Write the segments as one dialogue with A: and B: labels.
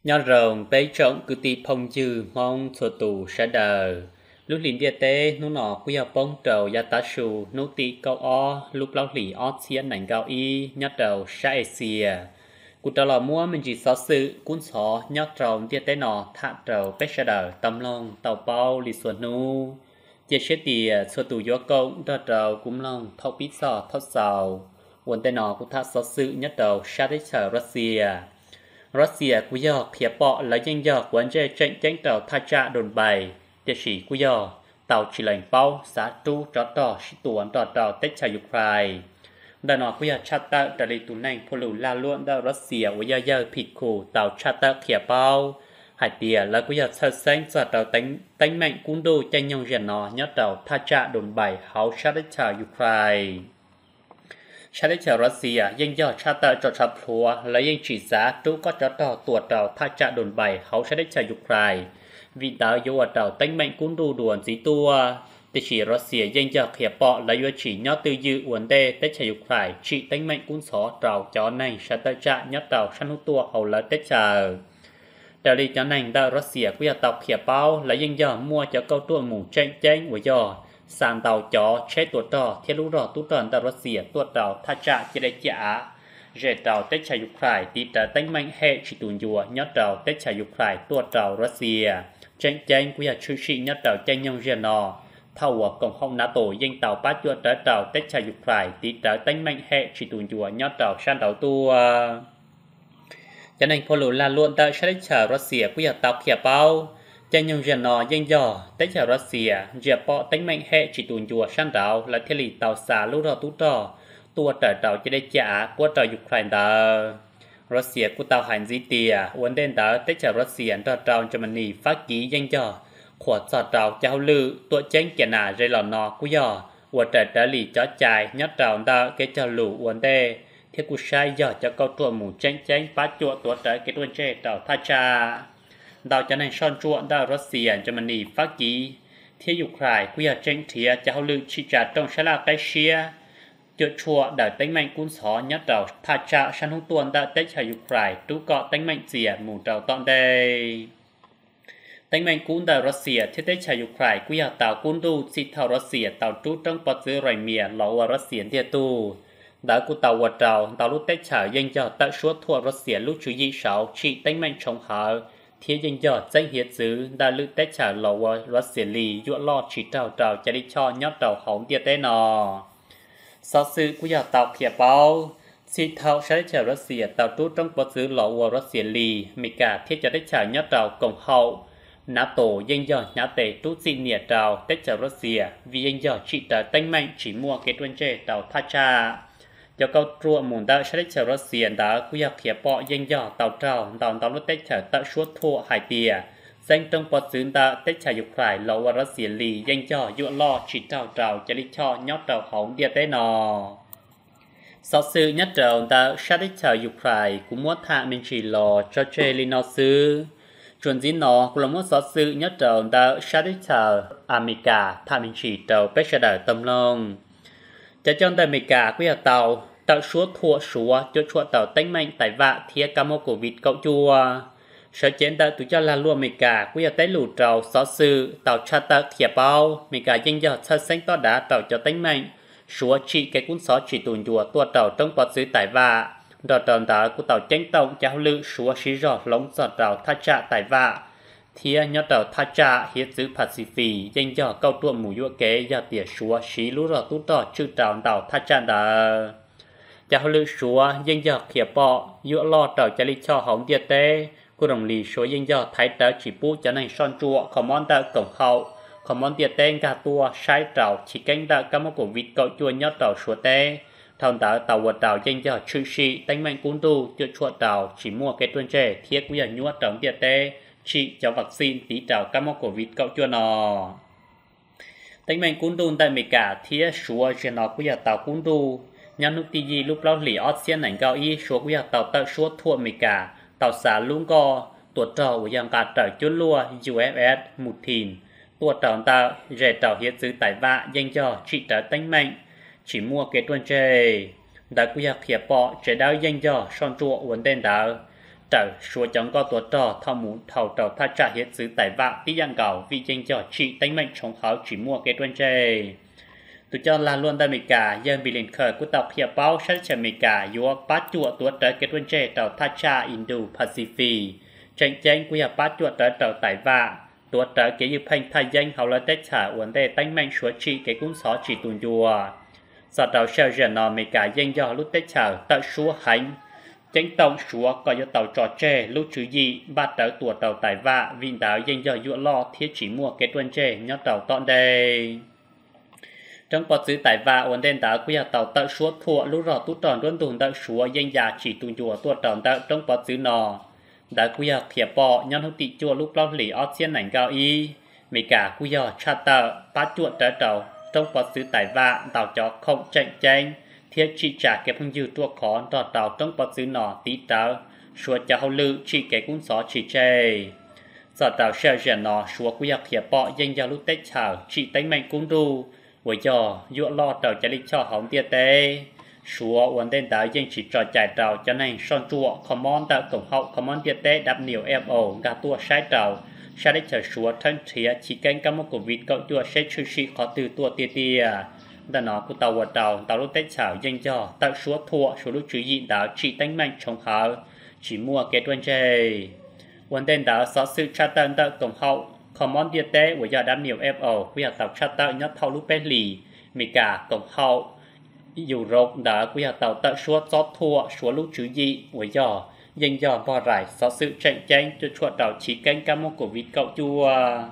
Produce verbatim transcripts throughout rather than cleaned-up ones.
A: Nhớ rồng bấy trống cứ tì phong dư mong thua tù sẽ đời. Lúc lính địa tế nó nọ quý hợp bông trầu ya tá sù nô tì câu o lúc lão lì o xiên nảnh gạo y nhớ đầu xa ê xìa. Cụ trò lò mua mình chỉ xó sự cuốn xó nhớ rồng địa tế nọ thạ trầu bấy sẽ đời tâm lòng tàu bao lì xuân nu. Chia sẻ tìa thua tù gió công đơ trầu cũng lòng thâu bít sò thâu sầu. Quần tế nọ cũng thạ xó sự nhớ đầu xa đế chờ Russia. Russia cú giờ phía bọ là danh giờ quán chế tranh tranh tàu tha cha đồn bày địa chỉ cú giờ tàu chỉ lệnh bao xã tu trọ trọ sĩ tuấn trọ trọ tết cha Ukraine đàn nọ cú giờ chát ta trả lời tụ này phô lù la luôn da Russia cú giờ giờผิดขู่tàu chát ta phía bao hải tiề là cú giờ sơ sinh giờ tàu đánh đánh mạnh cũng đu tranh nhau rèn nọ nhớ tàu tha cha đồn bày hậu sát tết cha Ukraineชาติเชรัสเซียยังย่อชาติจอชาพลัวและยังจีสาตู้ก็จะต่อตัวเต่าถ้าจะโดนใบเขาชาติเชยุครายวิดาโยเต่าตั้งแมงกุ้นดูด่วนสีตัวแต่ชีรัสเซียยังย่อเขียปอและยัวฉียอดตือยืออวนเดเตชยุครายชีตั้งแมงกุ้นสอเต่าจอในชาติจะยอดเต่าชันุตัวเขาและเตชาแต่ลีจอในดารัสเซียก็จะเต่าเขียเป้าและยังย่อมัวจะเก้าตัวหมู่แจ้งแจ้งหัวยอสานเต่าจอใช้ตัวต่อเที่ยวรู้รอตุ้ตอนดารัสเซียตัวเต่าท่าจะจะได้จ้าเจเต่าเตชายุครายตีแต่ตั้งมันเฮชิตุนยัวยอดเต่าเตชายุครายตัวเต่ารัสเซียเจงเจงกุยชื่อชิยอดเต่าเจงยองเจนอเท่ากับกองห้องนาโตยิงเต่าป้าจัวเต่าเต่าเตชายุครายตีแต่ตั้งมันเฮชิตุนยัวยอดเต่าชันเต่าตัวจะในพลุลาล้วนเต่าใช้ชารัสเซียกุยเต่าเขียเป้าchân nhung dân nọ dân dò tới chào Russia dẹp bỏ tính mạnh hệ chỉ tuần chùa sang đảo là thiết lý tàu xả lúc đó tú trò tua trở tàu chỉ để trả của tàu Ukraine đó Russia của tàu hành di tìa vấn đề đó tới chào Russia tàu tàu Germany phát ký dân dò khỏa tàu tàu cháu lư tua chén kẻ nà rơi lò nọ của dò của trở trở lì chó chài nhát tàu đó cái chào lũ vấn đề thiết của sai dò cho câu tuần mù chén chén phát chuột tua trở cái tuần chê tàu tha chaดาวจะในช่อนจวนดาวรัสเซียเยอรมนีฟักกีเที่ยูเครนกุยาเจงเทียจะเขาลือชิจาตรงชลาไปเชียจุดชัวดาวเต็งแมงกุนสอยัดดาวทาจาชันทุกตัวดาวเต็งชายูเครนตู้เกาะเต็งแมงเสียหมู่ดาวตอนใดเต็งแมงกุนดาวรัสเซียที่เต็งชายูเครนกุยาดาวกุนดูสิทาวรัสเซียดาวตู้ต้องปัจจุบันเมียหล่อรัสเซียเทียตู้ดาวกุตาวดาวดาวลูกเต็งชายังจะตัดชัวทั่วรัสเซียลูกชุยเสาชีเต็งแมงชงหาที่ยังยอดใจเหตุซื้อดาลึกแต่ฉาหล่อว่ารัสเซียลียั่วล่อฉีดเต่าเต่าจะได้ช่อยอดเต่าของเดียเต้นอซอซื้อกุยาเต่าเขียเป้าสีเท่าใช้ฉารัสเซียเต่าตู้ต้องปซื้อหล่อว่ารัสเซียลีมีกาที่จะได้ฉายอดเต่ากงเฮานาโตยังยอดนาเตตู้ซีเนียเต่าแต่ฉารัสเซียวิยังยอดฉีดเต่าตั้งแมงฉีมัวเกตวันเจเต่าท่าชาcho câu trua muốn đã sẽ chờ Russia đã quy hoạch hiệp bỏ dân dò tàu trào tàu tàu lúc tết chờ tạo suốt thua hải tìa danh trong bọt xứ đã tết chờ Ukraine lâu và Russia lì dân dò dụ lo chỉ trào trào cho đi cho nhót trào hỏng địa tế nọ sau sự nhất trào đã sẽ chờ Ukraine cũng muốn thả mình chỉ lo cho chơi li nó sư chuẩn dính nó cũng là muốn sau sự nhất trào đã sẽ chờ America thả mình chỉ trào bế sẽ đợi tâm lòngจะจนแต่ไม่กากุยเต่าเต่าชัวทั่วชัวจดชัวเต่าเต็งแมงไต่วะเทียกามโกวิดเกาจัวเสเจนเต่าตุจลาลัวไม่กากุยเต้หลุดเราซอซื้อเต่าชาตะเขียเป้าไม่กายังยอดชัดเส้นต่อดาเต่าจะเต็งแมงชัวชีแกกุ้นซอชีตุนยัวตัวเต่าต้องปอซื้อไต่วะดอตอนดากุเต่าเจ้งเต่าจะลือชัวชีรอหลงจอดเราทัชจะไต่วะเทียยอดเต่าทัชจะเฮียซื้อผัดซีฟียังยอดเก้าตัวหมูยัวเกยอดเตี่ยชัวชีรู้รอตุ้ต่อชื่อเต่าเต่าทัชจะดาจะลือชัวยังยอดเขียปอยัวรอเต่าจะลิชอหอมเดียเต้กุรงลีชัวยังยอดไทยเต่าจีปูจะในซ่อนจัวคอมอนเต่ากงเขาคอมอนเดียเต้กาตัวใช้เต่าชีแกงเต่ากามกวิดเกาจวนยอดเต่าชัวเต้ทางเต่าเต่าวัวเต่ายังยอดชื่อชีตั้งแมงกุ้งดูจุดชัวเต่าชีมัวเกตุนเจเทียกุยยัวเต่าเดียเต้chỉ cho vaccine tí trào các mốc covid cậu chưa nọ tính mình cũng đun tại mấy cả thía số trên nó cũng là tàu cũng đu nhà nước tí gì lúc lâu lì ót xiên ảnh cao y số cũng là tàu tàu số thua mấy cả tàu xả luôn co tuột trầu của dạng cả trở chút lua u ép ét một thìn tuột trầu tàu rẻ trầu hiết giữ tại vạ danh cho chỉ trở tính mình chỉ mua cái tuần chơi đã cũng là khiếp bỏ chế đáo danh cho son chua vấn đề đó trở số chống có tuổi trò thao mũ thầu trầu tha trả hiện xứ tại vạ tí giang gạo vì danh cho trị tánh mệnh chống háo chỉ mua cái tuân chê tụi cho là luôn đa mì cả dân bị liền khởi của tàu hiệp báo sách chờ mì cả yếu bát chuột tuổi trở cái tuân chê tàu tha trả Indo Pacific tranh tranh của hiệp bát chuột trở tàu tại vạ tuổi trở cái như phanh thay danh hậu là tết trả uốn đề tánh mệnh số trị cái cũng xó chỉ tuần dùa sau tàu xe dần nọ mì cả danh do lúc tết trả tạo số hành chính tàu súa có do tàu trò tre lúc chữ gì ba tàu tùa tàu tài vạ vinh đảo danh do dụ lo thiết chỉ mua cái tuần tre nhớ tàu tọn đây trong bọt giữ tài vạ ổn định đảo của tàu tàu súa thua lúc rõ tút tròn luôn tùn tàu súa danh giả chỉ tùn chùa tua tròn tàu trong bọt giữ nọ đã của thiệp bọ nhân hữu tị chùa lúc lao lì ót xiên ảnh cao y mấy cả của cha tàu bát chuột trở tàu trong bọt giữ tài vạ tàu cho không tranh tranh thiết chỉ trả cái phong dư tua khó đỏ tàu trong bọt xứ nọ tí tàu xua cho hậu lư chỉ cái cũng xó chỉ chê giờ tàu xe rẻ nọ xua quy hoạch hiệp bọ danh giao lúc tết chào chỉ tánh mạnh cũng đu với giờ dụ lo tàu cho lý cho hỏng tiết tế xua ổn định tàu danh chỉ trò chạy tàu cho nên son chua common tàu tổng hậu common tiết tế đáp nhiều fo gà tua sai tàu sai đấy chờ xua thân thía chỉ kênh các mốc của vịt cậu chua sẽ chư sĩ khó từ tua tia tia đã nói của tàu vật tàu tàu lúc tết chảo danh cho tạo số thua số lúc chú ý đảo chỉ đánh mạnh chống hở chỉ mua cái tuần chơi vấn đề đảo sở sự tra tận tạo tổng hậu common địa tế của giờ đám nhiều fo của giờ tàu tra tận nhất thâu lúc bên lì mì cả tổng hậu dù rộng đã của giờ tàu tạo số gió thua số lúc chú ý của giờ danh cho bò rải sở sự tranh tranh cho chuột tàu chỉ canh cam mốc của vịt cậu chua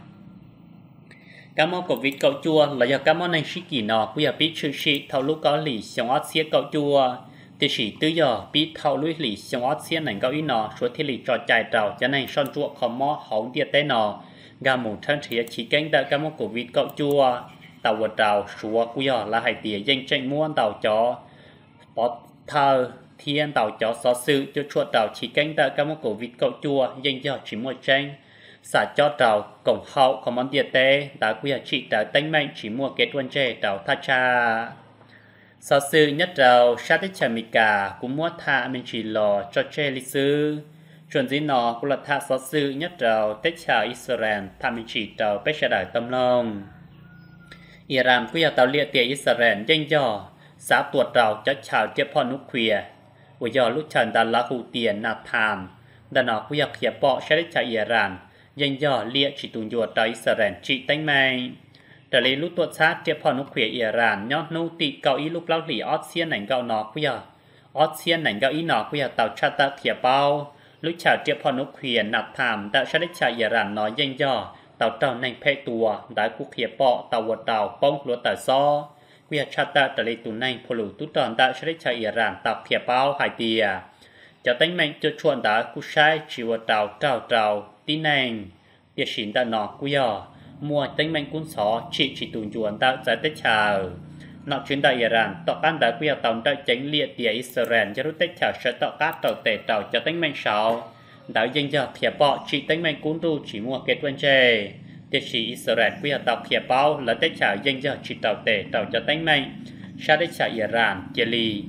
A: cá món của vịt cậu chua là do cá món này xí kỳ nọ bây giờ biết chữ xí thầu lúc có lì xong ót xía cậu chua thì chỉ từ giờ biết thầu lúc lì xong ót xía này cậu ý nọ số thì lì trò chạy trào cho nên son chua khó mò hỏng tiệt tế nọ gà mù thân thì chỉ cánh đợi cá món của vịt cậu chua tàu vật trào số bây giờ là hai tỉa danh tranh muôn tàu chó bó thơ thiên tàu chó xó sự cho chuột trào chỉ cánh đợi cá món của vịt cậu chua danh cho chỉ một tranh xả cho trào cổng hậu không món địa tế đã quy hoạch trị đã tánh mạnh chỉ mua kết quân chê trào tha cha sau sư nhất trào sát tích chả mì cả cũng mua tha mình chỉ lò cho chê lý sư chuẩn dĩ nọ cũng là tha sau sư nhất trào tích chả Israel tha mình chỉ trào bếp xa đại tâm lòng Iran quy hoạch tàu liệt tìa Israel danh dò xã tuột trào cho chào tiếp phó nút khuya với dò lúc trần đã là hữu tiền nạp tham đã nọ quy hoạch hiệp bọ sát tích chả Iran danh dò liệt chỉ tùn dùa tới Israel trị tánh mày trở lấy lúc tuột sát tiếp phó nút khuya Iran nhó nô tị cao ý lúc lao lì ót xiên ảnh gạo nọ quy hoạch ót xiên ảnh gạo ý nọ quy hoạch tàu cha ta hiệp bao lúc chào tiếp phó nút khuya nạp tham đã sát tích chả Iran nói danh dò tàu tàu nành phê tùa đã quốc hiệp bọ tàu vật tàu bông lúa tàu so quy hoạch cha ta trở lấy tùn nành phô lù tút tròn đã sát tích chả Iran tàu hiệp bao hải tìa cho tánh mệnh cho chuồn đã cú sai chỉ vật tàu trào trào tin nành việc xin đã nọ quy ở mua tánh mệnh cuốn xó chỉ chỉ tùn chuồn đã giải tích chào nọ chuyến đại Iran tọa can đã quy ở tàu đã tránh liệt tìa Israel cho rút tích chào sẽ tọa cát tàu tệ tàu cho tánh mệnh sáu đã danh cho thiệp bọ chỉ tánh mệnh cuốn tu chỉ mua kết vấn chê việc chỉ Israel quy ở tàu thiệp bao là tích chào danh cho chỉ tàu tệ tàu cho tánh mệnh xa tích chào Iran chia ly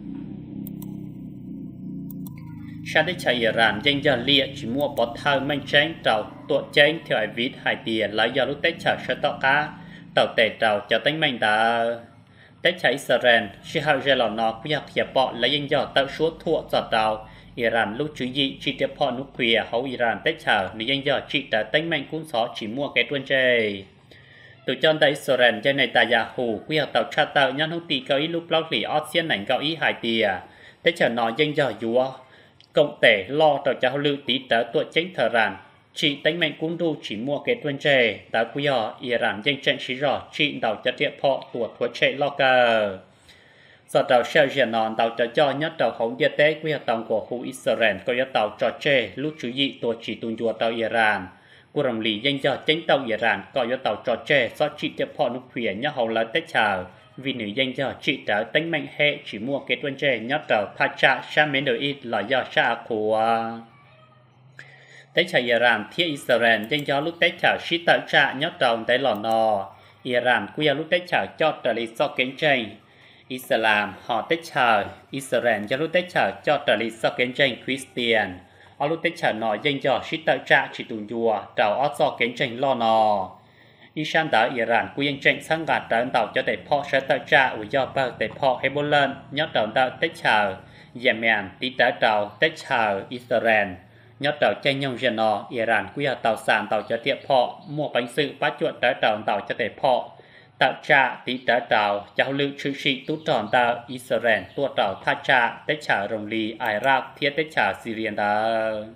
A: xa tích chào Iran danh cho liệt chỉ mua bỏ thao mệnh tranh tàu tuột tranh theo ai viết hai tiền là do lúc tích chào sẽ tọa cá tàu tệ tàu cho tánh mệnh đã tích chào Israel chỉ hao dễ lò nó quy hoạch thiệp bọ là danh cho tạo số thua giọt tàu Iran lúc chú ý chỉ tiếp họ nút khuya hậu Iran tết chào nếu danh giờ chỉ đã tánh mạnh cũng xó chỉ mua cái tuần chơi từ chân tại Israel trên này tại Yahoo quy hoạch tàu cha tàu nhân hữu tỷ cao ý lúc lâu lì ót xiên ảnh cao ý hai tìa tết chào nói danh giờ dúa cộng tể lo tàu cha lưu tí tới tuổi chính thờ ràn chỉ tánh mạnh cũng đu chỉ mua cái tuần chơi tại quy hoạch Iran danh trận chỉ rõ chỉ tàu cha tiếp họ tuổi tuổi chơi lo cờ sau tàu xe dễ nón tàu cho cho nhất tàu hậu địa tế quy hoạch tàu của khu Israel có yếu tàu trò chê lúc chú ý tổ chỉ tuần chùa tàu Iran của rồng lì danh cho chính tàu Iran có yếu tàu trò chê do chỉ tiếp họ nút khuyển nhất hậu là tết chào vì nữ danh cho chỉ trở tính mạnh hệ chỉ mua cái tuần chê nhất tàu tha cha xa mến đời ít là do xa của tết chào Iran thiết Israel danh cho lúc tết chào sĩ tạo cha nhất tàu tới lò nò Iran quy lúc tết chào cho trở lý do kiến tranh Islam họ tết chào Israel cho lúc tết chào cho trở lý do kiến tranh Christian ở lúc tết chả nọ danh cho shit tạo trạ chỉ tụi dùa trào ót so kiến tranh lo nọ Isan đã Iran quy yên tranh sang gạt trở tàu cho để phò sẽ tạo trạ của do bao để phò hay bôn lên nhớ trào tạo tết chả Yemen tí đã trào tết chả Israel nhớ trào tranh nhông dân nọ Iran quy ở tàu sàn tàu cho tiệm phò mua bánh sự phát chuột trở trào tàu cho để phò tạo trạ tí đã trào cháu lưu chữ sĩ tú tròn tạo Israel tua trào tha trạ tết chả rồng lì Iraq thiết tết chả Syria tạo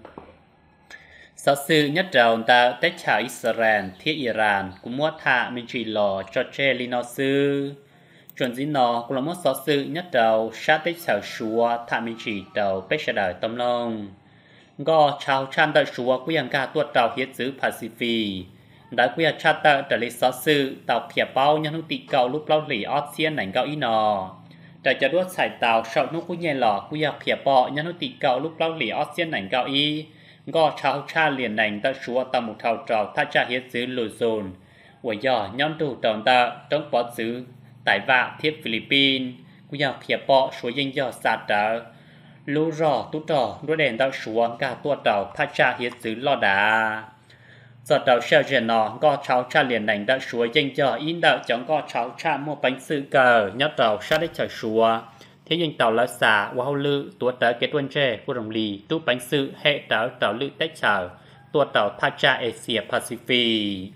A: sau sự nhất trào tạo tết chả Israel thiết Iran cũng mua thả mình chỉ lò cho chê li nó sư chuẩn dĩ nó cũng là một sau sự nhất trào sát tết chả xua thả mình chỉ trào bế xa đời tâm lòng gò chào chan tạo xua của yang ca tua trào hiết giữ Pacific đã quy cha ta trở lại sáu sự tàu khía bao nhân tị cầu lúc lâu lì ót xiên nảnh cao y nò đã cho đuốt xài tàu sau lúc cũng nhẹ lọ quy khía bao nhân tị cầu lúc lâu lì ót xiên nảnh cao y gò chào cha liền nảnh ta chúa ta một thầu trào tha cha hiết giữ lùi dồn của giờ nhân tụ tròn ta trong bỏ giữ tại vạ thiết Philippines quy khía bao số danh giờ sát trở lú rò tú trò đuôi đèn ta chúa cả tua trào tha cha hiết giữ lo đà giờ đầu sau giờ nọ có cháu cha liền đánh đã xua danh cho in đạo chẳng có cháu cha mua bánh sư cờ nhớ đầu sau đấy chờ xua thế nhưng tàu là xả wow lư tua tới cái tuần tre của đồng lì tu bánh sư hệ tàu tàu lư tết chờ tua tàu tha cha Asia Pacific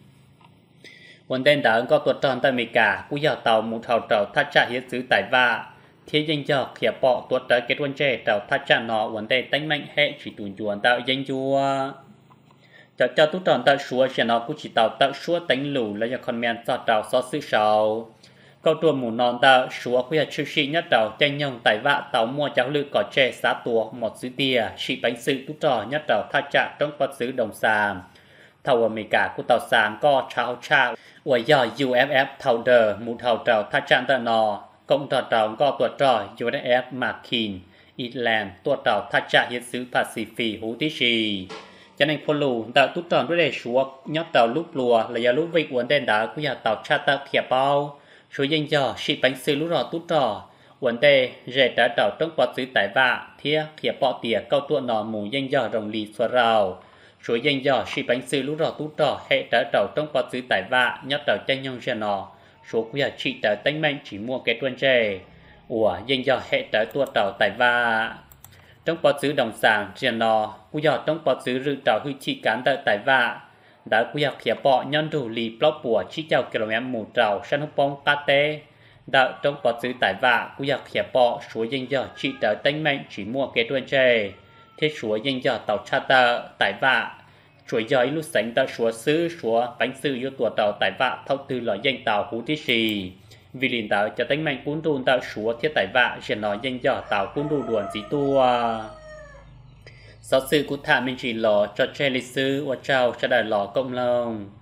A: vấn đề đó có tua tròn tại America của giờ tàu một tàu tàu tha cha hiện xứ tại va thế nhưng cho khía bỏ tua tới cái tuần tre tàu tha cha nọ vấn đề đánh mạnh hệ chỉ tuần chuồn tạo danh chua cho cho tú tròn tạo xua xe nó cũng chỉ tạo tạo xua đánh lù là do con men cho tạo xóa sự sầu câu tuồng mù non tạo xua cũng là chữ sĩ nhất tạo tranh nhông tại vạ tạo mua cháu lư có trẻ xá tua một sứ tia sĩ bánh sự tú trò nhất tạo tha trạng trong vật sứ đồng sàm thầu ở mỹ cả của tàu sáng có cháu cha của do u ép ép thầu đờ mù thầu trào tha trạng tạo nò công trò trào có tuột trò u ép ép Markin Ireland tuột trào tha trạng hiện xứ Pacific hú tí xì cho nên phô lù tạo tút tròn với đề xua nhót tàu lúc lùa là do lúc vị vấn đề đá của nhà tàu cha tạo khía bao số danh cho sĩ bánh sư lúc rò tút trò vấn đề rể trả tàu trong bọt dưới tải vạ thía khía bọ tỉa câu tuộn nọ mù danh cho rồng lì xua rào số danh cho sĩ bánh sư lúc rò tút trò hệ trả tàu trong bọt dưới tải vạ nhót tàu tranh nhông xe nọ số của nhà trị tàu tánh mạnh chỉ mua cái tuần trề ủa danh cho hệ trả tua tàu tải vạ trong bọt xứ đồng sàng riêng nò cú giờ trong bọt xứ rư trào hư chi cán tại tại vạ đã cú giờ khía bọ nhân đủ lì plop bùa chi chào km mù trào sân hốc bông cá tê đã trong bọt xứ tại vạ cú giờ khía bọ số danh giờ chi tới tánh mạnh chỉ mua kế tuần trề thế số danh giờ tàu cha ta tại vạ chuỗi giờ lúc sánh ta số xứ số bánh sư yêu tuổi tàu tại vạ thâu từ loại danh tàu hú tí xì vì liền tạo cho tánh mạnh cuốn đồn tạo số thiết tại vạ chỉ nói danh dò tạo cuốn đồn đồn gì tua sau sự của thả mình chỉ lò cho chơi lịch sử và chào cho đại lò công lòng